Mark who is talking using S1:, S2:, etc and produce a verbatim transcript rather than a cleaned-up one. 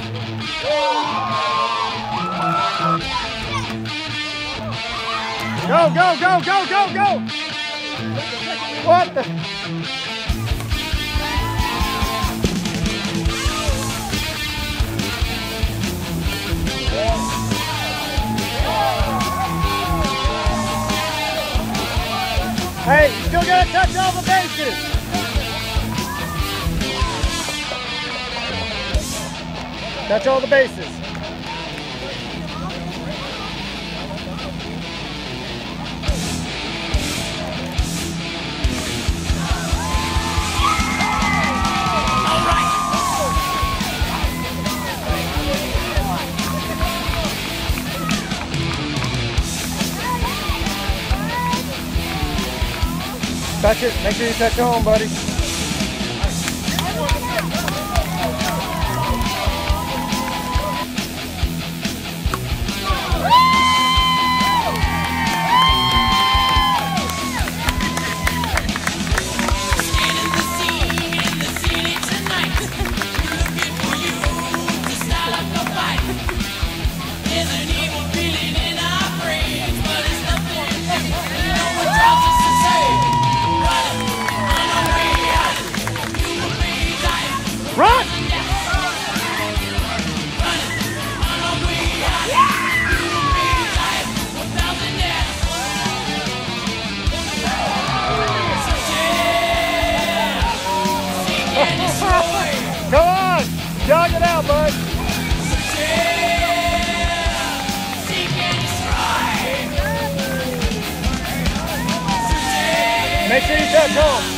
S1: Go, go, go, go, go, go! What the? Hey, you still gotta touch all the bases! Touch all the bases. Touch it. Make sure you touch home, buddy. Run! Come on! Jog it out, bud! Make sure you touch home.